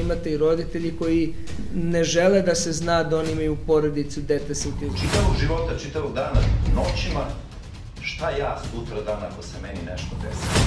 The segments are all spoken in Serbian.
imate i roditelji koji ne žele da se zna da oni imaju porodicu, dete sa autizmom. Čitavog života, čitavog dana, noćima, šta ja sutra dan ako se meni nešto desi?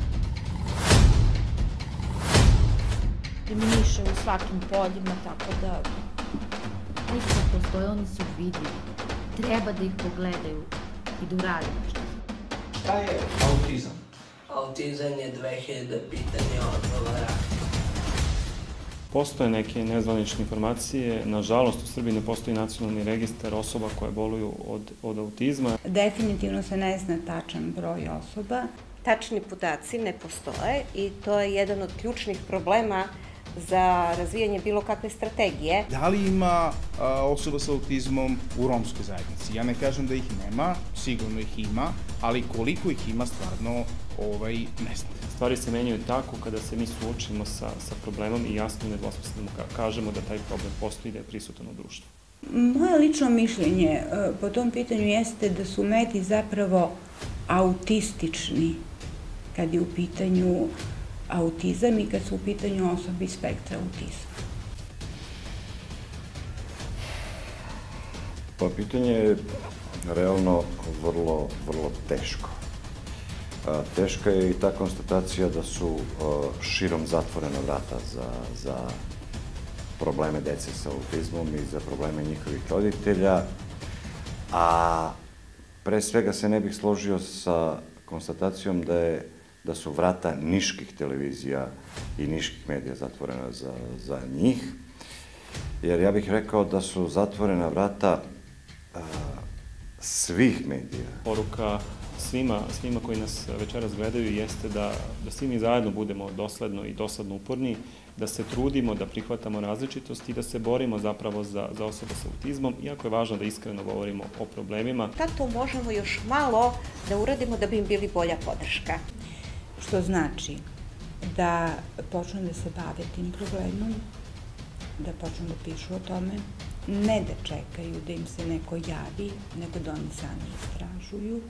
Diminiše u svakim poljima, tako da nisu postoje, oni su vidljivi. Treba da ih pogledaju i da urade nešto. Šta je autizam? Autizam je 2000 pitanja odgovora. Postoje neke nezvanične informacije. Nažalost, u Srbiji ne postoji nacionalni registar osoba koje boluju od autizma. Definitivno se ne zna tačan broj osoba. Tačni podaci ne postoje i to je jedan od ključnih problema za razvijanje bilo kakve strategije. Da li ima osoba sa autizmom u romskoj zajednici? Ja ne kažem da ih nema, sigurno ih ima, ali koliko ih ima stvarno ne znam. Stvari se menjaju tako kada se mi suočimo sa problemom i jasno i nedvosmisleno kažemo da taj problem postoji i da je prisutan u društvu. Moje lično mišljenje po tom pitanju jeste da su mediji zapravo autistični kad je u pitanju autizam i kad su u pitanju osobe iz spektra autizma. Pa pitanje je realno vrlo teško. Teška je i ta konstatacija da su širom zatvorena vrata za probleme dece sa autizmom i za probleme njihovih roditelja, a pre svega se ne bih složio sa konstatacijom da su vrata niških televizija i niških medija zatvorena za njih, jer ja bih rekao da su zatvorena vrata svih medija. Poruka svima koji nas večeras gledaju jeste da svi mi zajedno budemo dosledno i dosadno uporni, da se trudimo, da prihvatamo različitost i da se borimo zapravo za osobe sa autizmom, iako je važno da iskreno govorimo o problemima. Tad to možemo još malo da uradimo da bi im bili bolja podrška. Što znači da počnu da se bave tim problemom, da počnu da pišu o tome, ne da čekaju da im se neko javi, nego da oni sami istražuju.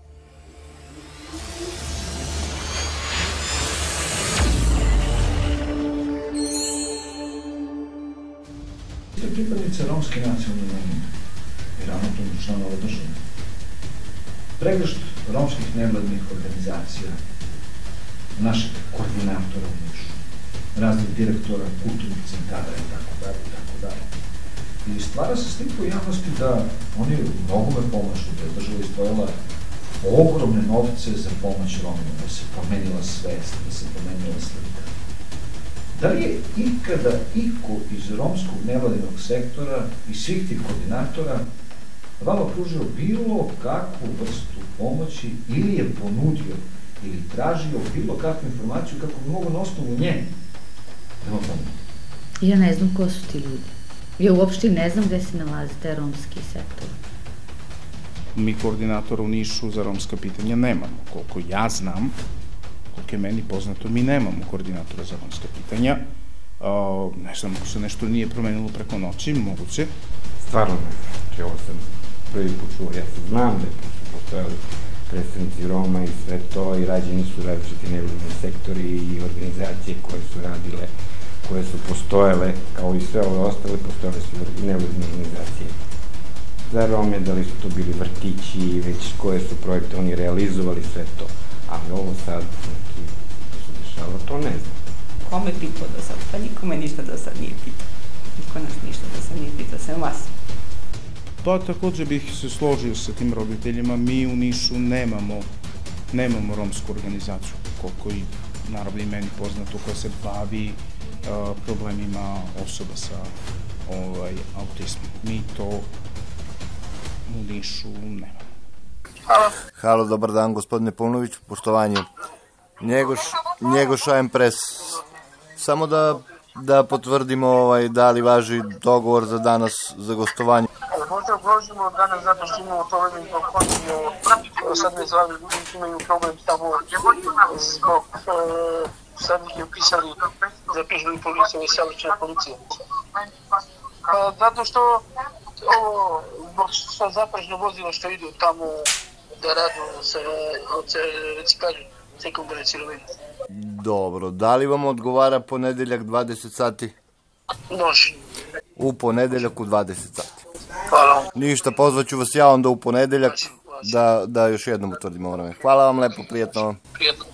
Ste pripadnice romske nacionalne manjine i ravnopravno članova države. Pregršt romskih nevladnih organizacija, našeg koordinatora u Nišu, raznih direktora kulturnih centara i tako dalje. I stvara se slika u javnosti da oni mnogome pomažu, da je država izdvojila ogromne novce za pomoć Romima, da se promenila svest, da se promenila slika. Da li je ikada iko iz romskog nevladinog sektora i svih tih koordinatora vama pružio bilo kakvu vrstu pomoći ili je ponudio ili tražio bilo kakvu informaciju kako bi mogo na osnovu nje da vam pomoći? Ja ne znam ko su ti ljudi. Ja uopšte ne znam gde se nalazi taj romski sektor. Mi koordinatora u Nišu za romska pitanja nemamo. Koliko ja znam, koliko je meni poznato, mi nemamo koordinatora za romska pitanja. Ne znam, ako se nešto nije promenilo preko noći, moguće. Stvarno ne znam. Znači, ovo sam prvi put čuo. Ja se znam da su postojali predstavnici Roma i sve to i rađeni su različiti nevladini sektori i organizacije koje su radile, koje su postojale, kao i sve ove ostale, postojale su nevladine organizacije za Rome, da li su to bili vrtići, već koje su projekte oni realizovali, sve to. Ali ovo sad, znači, što se dešava, to ne znam. Kome pitao do sad? Pa nikome ništa do sad nije pitao. Niko nas ništa do sad nije pitao, sem vas. Pa takođe bih se složio sa tim roditeljima. Mi u Nišu nemamo romsku organizaciju, koliko i naravno i meni poznato, koja se bavi problemima osoba sa autizmom. Mi to u Nišu nemamo. Halo, dobar dan gospodine Paunović, poštovanje. Njegoš AM Press. Samo da potvrdimo da li važi dogovor za danas za gostovanje. Možda ugrožimo danas zato što imamo problem zbog kontinua, sad me zvali ljudi imaju problem tamo zbog sad ih je upisali za pižbeni policije i saobraćajne policije. Zato što ovo zapražno vozilo što idu tamo da radu se reciklažu sekundarne sirovine. Dobro, da li vam odgovara ponedeljak 20 sati? Može. U ponedeljak u 20 sati. Hvala. Ništa, pozvaću vas ja onda u ponedeljak da još jednom utvrdimo vreme. Hvala vam lepo, prijatno vam. Prijetno.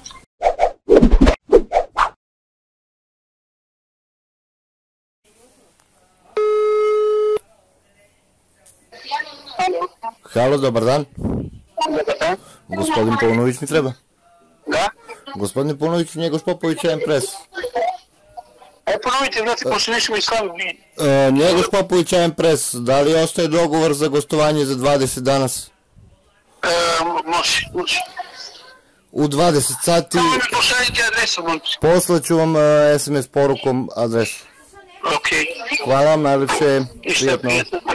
Halo, dobar dan. Gospodin Paunović mi treba? Da? Gospodin Paunović, Njegoš Popović, M-Press. Ponovite, znate, pošto nismo i sami mi. Njegoš Popović, M-Press, da li ostaje dogovor za gostovanje za 20 danas? Može. U 20 sati... Samo mi pošaljite adresu, molim. Poslaću vam SMS porukom adresu. Okej. Hvala vam, najlepše, prijatno.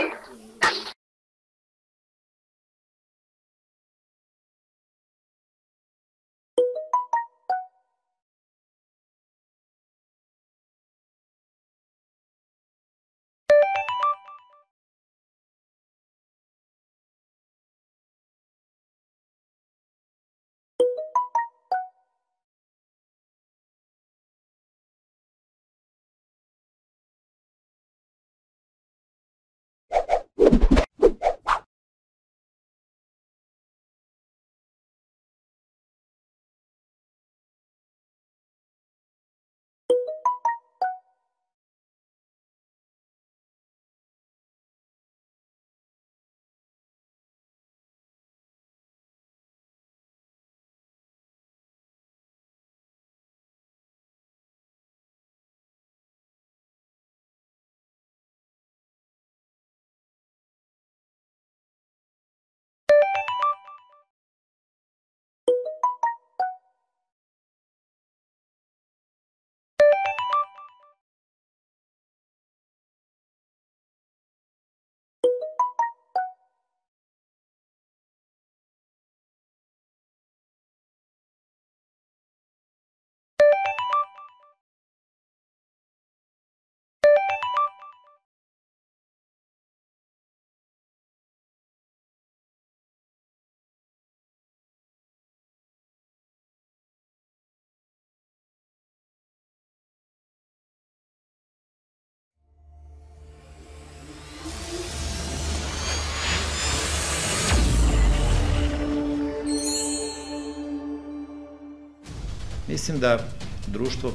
Mislim da društvo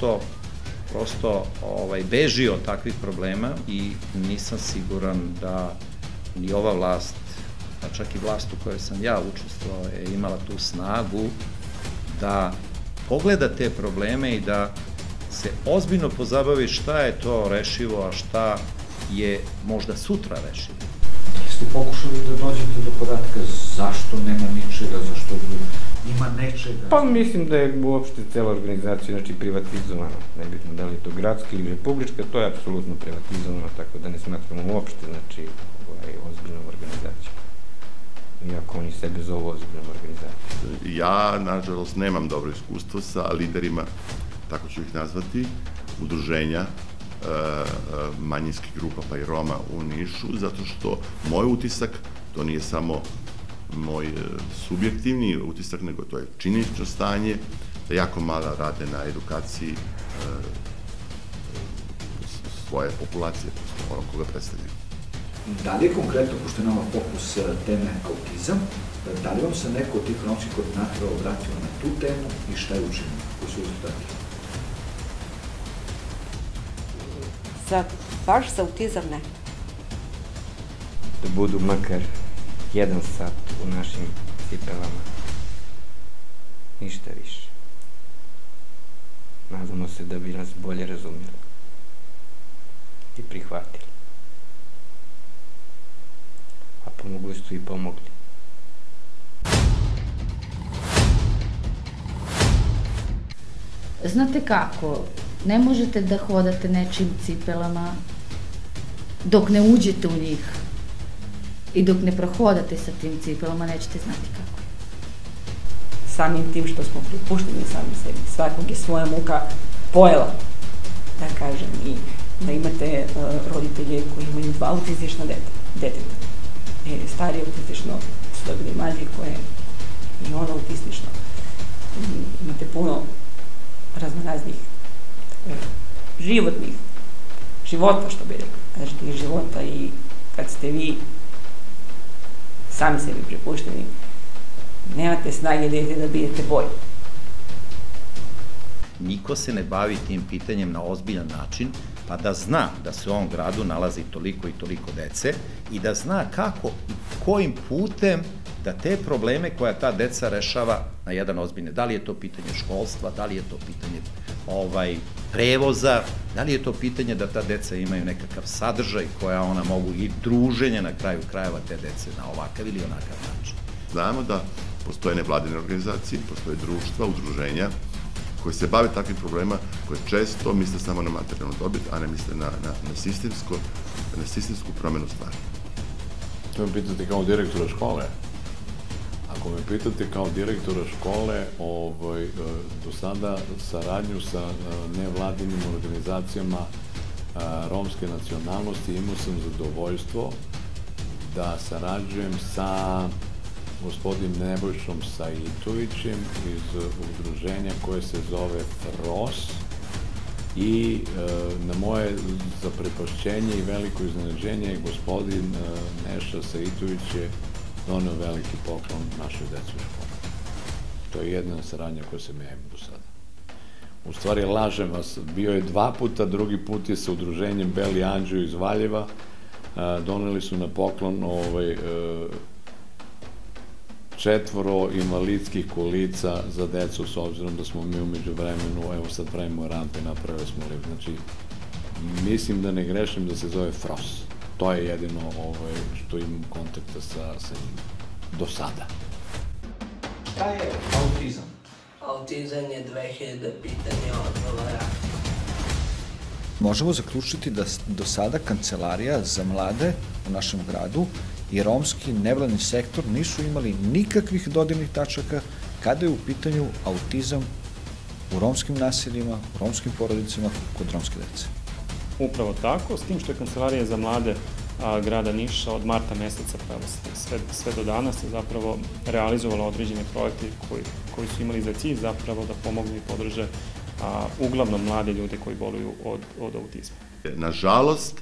prosto beži od takvih problema i nisam siguran da ni ova vlast, pa čak i vlast u kojoj sam ja učestvovao, je imala tu snagu da pogleda te probleme i da se ozbiljno pozabavi šta je to rešivo, a šta je možda sutra rešivo. Jeste pokušali da dođete do podatka zašto nema ničega, zašto ima nečega? Pa mislim da je uopšte cela organizacija privatizovana, nebitno da li je to gradska ili republička, to je apsolutno privatizovano, tako da ne smatramo uopšte ozbiljnom organizacijom. Iako oni sebe zovu ozbiljnom organizacijom. Ja, nažalost, nemam dobro iskustvo sa liderima, tako ću ih nazvati, udruženja manjinskih grupa pa i Roma u Nišu, zato što moj utisak, to nije samo moj subjektivni utisak, nego to je činjenično stanje, da jako malo rade na edukaciji svoje populacije, onog koga predstavljaju. Da li je konkretno, pošto je nama fokus teme autizam, da li vam se neko od tih romskih koordinatora obratio na tu temu i šta je učinjeno, koji su rezultati? Baš za autizam ne. Da budu makar 1 sat u našim cipelama. Ništa više. Nadamo se da bi nas bolje razumjeli i prihvatili. A po mogućstvu i pomogli. Znate kako, ne možete da hodate nečim cipelama dok ne uđete u njih i dok ne prohodate sa tim cipelama, nećete znati kako. Samim tim što smo pripušteni sami sebi, svakog je svoja muka pojela, da kažem, i da imate roditelje koji imaju 2 autistična deteta. Starije autistično su dobili mlađe koje i ono autistično. Imate puno raznoraznih životnih života, što bi rekli. Znači, tih života i kad ste vi sami sebi prepušteni, nemate snage da idete da bijete bolje. Niko se ne bavi tim pitanjem na ozbiljan način, pa da zna da se u ovom gradu nalazi toliko i toliko dece i da zna kako i kojim putem da te probleme koja ta deca rešava na jedan ozbiljne. Da li je to pitanje školstva, da li je to pitanje prevoza, da li je to pitanje da ta deca imaju nekakav sadržaj koja ona mogu i druženje na kraju krajeva te dece na ovakav ili onakav način. Znamo da postoje nevladine organizacije, postoje društva, udruženja koji se bave takvim problema, koje često misle samo na materijalnu dobit, a ne misle na sistemsku promenu stvari. To me pitate kao direktora škole. Ako me pitate kao direktora škole, do sada saradnju sa nevladinim organizacijama romske nacionalnosti imao sam zadovoljstvo da sarađujem sa gospodin Nebojšom Saitovićem iz udruženja koje se zove FROS i na moje zaprepašćenje i veliko iznenađenje gospodin Neša Saitović je doneo veliki poklon našoj deci u školu. To je jedna saradnja koja sam ja imao do sada. U stvari, lažem vas, bio je 2 puta, drugi put je sa udruženjem Beli Anđeo iz Valjeva, doneli su na poklon 4 invalidskih kolica za decu, s obzirom da smo mi umeđu vremenu, evo sad pravimo rampe, napravili smo lift. Znači, mislim da ne grešim da se zove FROS. To je jedino što imam kontakta sa njim do sada. Šta je autizam? Autizam je 2000 pitanja odgovora. Možemo zaključiti da do sada Kancelarija za mlade u našem gradu i romski nevladni sektor nisu imali nikakvih dodirnih tačaka kada je u pitanju autizam u romskim naseljima, u romskim porodicama, kod romske dece. Upravo tako, s tim što je Kancelarija za mlade grada Niša od marta meseca sve do danas je zapravo realizovala određene projekte koji su imali za cilj zapravo da pomognu i podrže uglavnom mlade ljude koji boluju od autizma. Nažalost,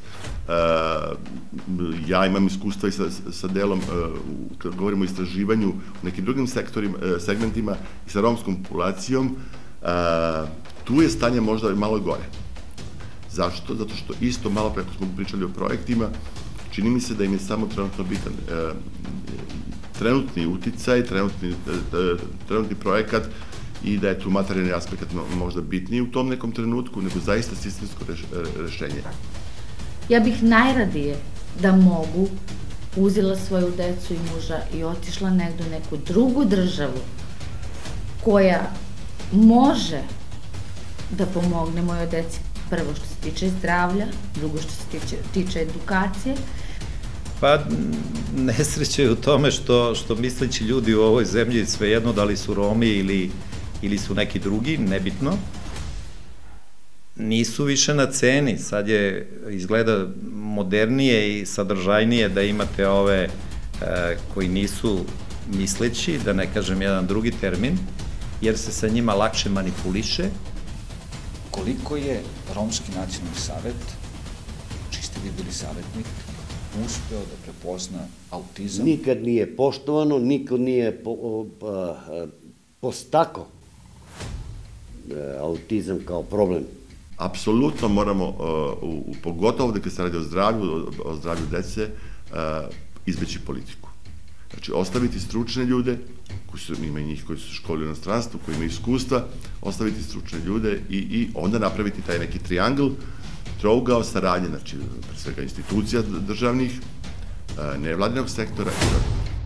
ja imam iskustva i sa delom, kad govorimo o istraživanju u nekim drugim segmentima i sa romskom populacijom, tu je stanje možda malo gore. Zašto? Zato što isto malo preko smo pričali o projektima, čini mi se da im je samo trenutno bitan trenutni uticaj, trenutni projekat i da je tu materijalni aspekt možda bitniji u tom nekom trenutku, nego zaista sistemsko rešenje. Ja bih najradije da mogu uzela svoju decu i muža i otišla negdje u neku drugu državu koja može da pomogne mojoj deci, prvo što se tiče zdravlja, drugo što se tiče edukacije. Pa nesreća je u tome što misleći ljudi u ovoj zemlji, svejedno da li su Romi ili su neki drugi, nebitno, nisu više na ceni. Sad je izgleda modernije i sadržajnije da imate ove koji nisu misleći, da ne kažem jedan drugi termin, jer se sa njima lakše manipuliše. Koliko je Romski nacionalni savet, čiji ste vi bili savjetnik, uspeo da prepozna autizam? Nikad nije poštovano, nikad nije postako autizam kao problem. Apsolutno moramo, pogotovo da kad se radi o zdravlju dece, izbeći politiku. Znači, ostaviti stručne ljude, ima i njih koji su školi u inostranstvu, koji imaju iskustva, ostaviti stručne ljude i onda napraviti taj neki triangl, trougao saradnje, znači, pre svega institucija državnih, nevladinog sektora i roditelja.